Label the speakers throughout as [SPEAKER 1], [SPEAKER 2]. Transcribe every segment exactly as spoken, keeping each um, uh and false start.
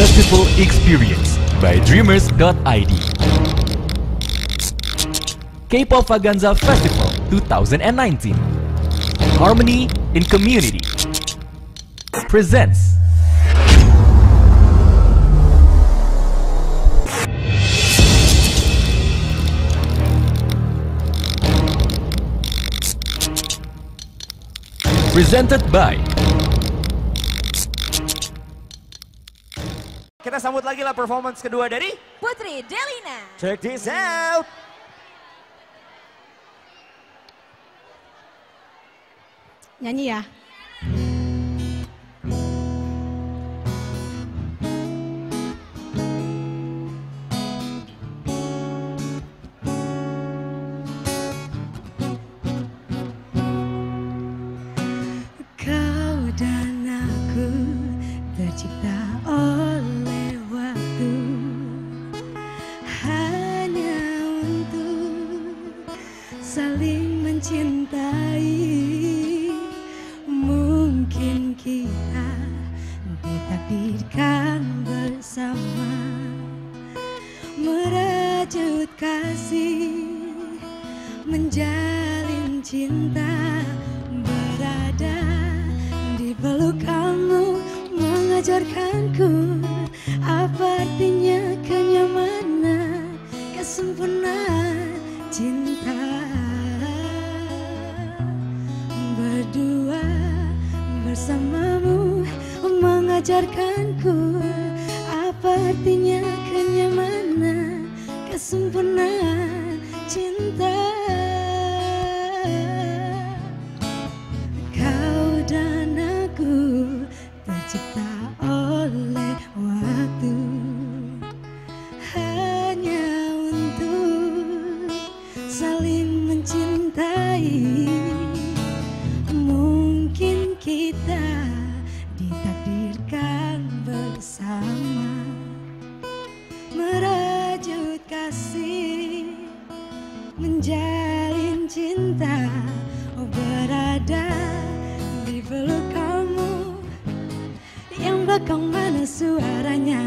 [SPEAKER 1] Festival Experience by Dreamers dot I D. K-pop Vaganza Festival twenty nineteen. Harmony in Community presents presented by.
[SPEAKER 2] Kita sambut lagi lah performance kedua dari
[SPEAKER 3] Putri Delina.
[SPEAKER 2] Check this out.
[SPEAKER 3] Nyanyi ya.
[SPEAKER 4] Kau dan aku tercipta oleh waktu, hanya untuk saling mencintai. Mungkin kita ditakdirkan bersama, merajut kasih, menjalin cinta, berada di peluk kamu, mengajarkanku apa artinya kenyamanan, kesempurnaan cinta. Berdua bersamamu mengajarkanku apa artinya kenyamanan, kesempurnaan cinta. Kau dan aku tercipta oleh waktu, hanya untuk saling mencintai. Mungkin kita ditakdirkan bersama, merajut kasih, menjalin cinta, oh berada di peluk kamu. Yang belakang mana suaranya?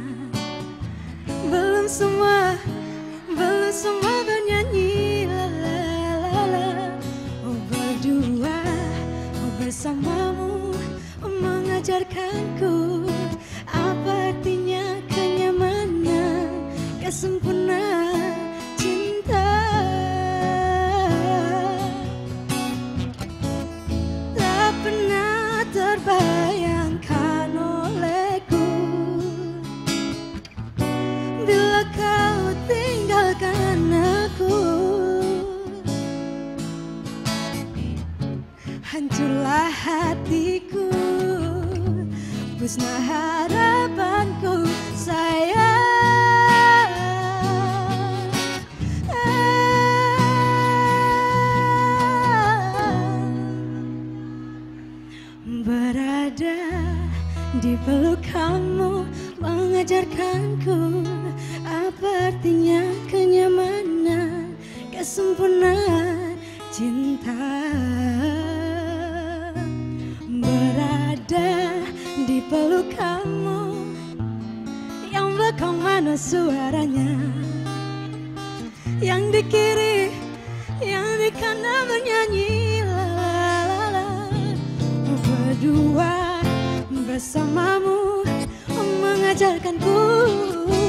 [SPEAKER 4] Belum semua, belum semua bernyanyi. La la la la. Oh berdua, oh bersamamu, oh mengajarkanku apa artinya kenyamanan, kesempurnaan cinta. Tak pernah terbayangkan olehku bila kau tinggalkan aku. Hancurlah hatiku, musnah harapanku sayang. Berada di peluk kamu, mengajarkanku apa artinya kenyamanan, kesempurnaan cinta. Berada di peluk kamu, yang belakang mana suaranya? Yang di kiri, yang di kanan bernyanyi. La la la la. Berdua bersamamu mengajarkanku